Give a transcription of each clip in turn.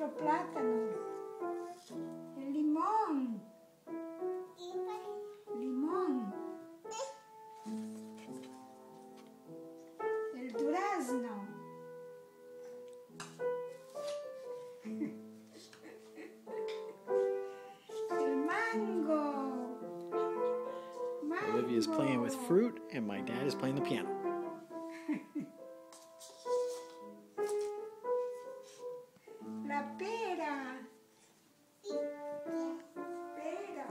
otro plátano. El limón. Limón. El durazno. El mango. Olivia is playing with fruit, and my dad is playing the piano. La pera. Pera.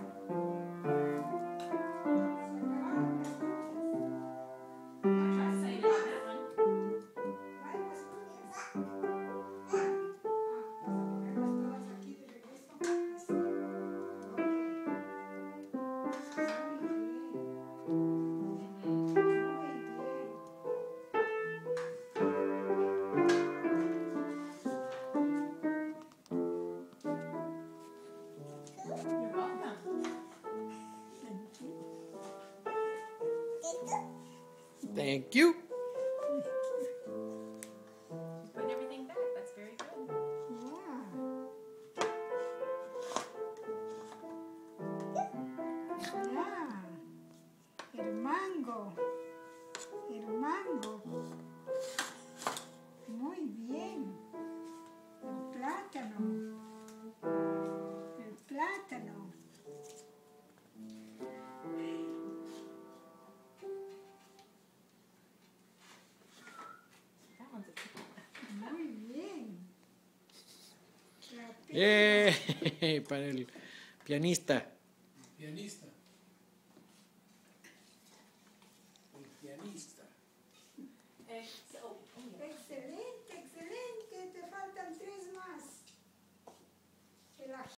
You're welcome. Thank you. She's putting everything back. That's very good. Yeah. El mango. El mango. Muy bien. El plátano. El plátano. That one's a tickle. Muy bien. La pera. ¡Yay! Para el pianista. Pianista. El pianista. Oh, yeah. Excelente.